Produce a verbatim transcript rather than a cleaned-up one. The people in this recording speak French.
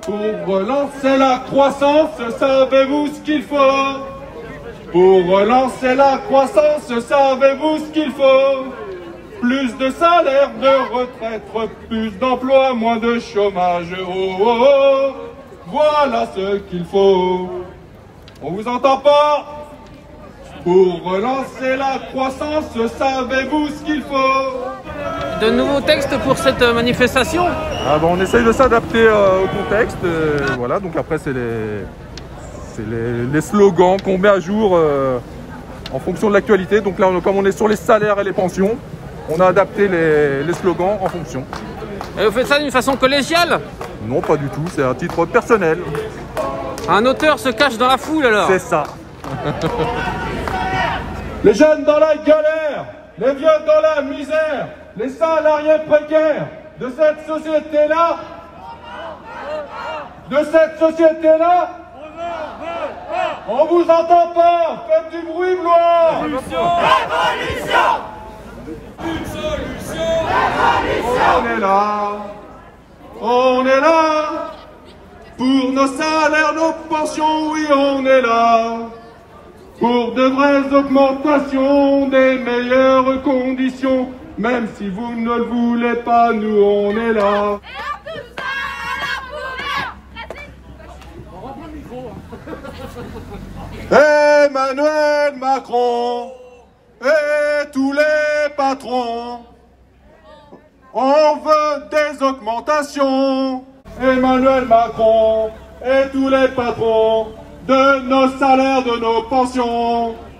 Pour relancer la croissance, savez-vous ce qu'il faut? Pour relancer la croissance, savez-vous ce qu'il faut? Plus de salaire, de retraite, plus d'emplois, moins de chômage. Oh, oh, oh, voilà ce qu'il faut. On vous entend pas? Pour relancer la croissance, savez-vous ce qu'il faut? De nouveaux textes pour cette manifestation? Ah bon, on essaye de s'adapter euh, au contexte. Euh, voilà, donc après c'est les, c'est les, les slogans qu'on met à jour euh, en fonction de l'actualité. Donc là, comme on est sur les salaires et les pensions, on a adapté les, les slogans en fonction. Et vous faites ça d'une façon collégiale? Non, pas du tout, c'est un titre personnel. Un auteur se cache dans la foule alors? C'est ça. Les jeunes dans la galère, les vieux dans la misère, les salariés précaires de cette société-là, de cette société-là, on vous entend pas, faites du bruit, Blois. Révolution! Révolution! Une solution! Révolution! On est là, on est là, pour nos salaires, nos pensions, oui, on est là. Pour de vraies augmentations, des meilleures conditions, même si vous ne le voulez pas, nous on est là. Et on tout ça à la poubelle! Emmanuel Macron et tous les patrons, on veut des augmentations. Emmanuel Macron et tous les patrons, de nos salaires, de nos pensions.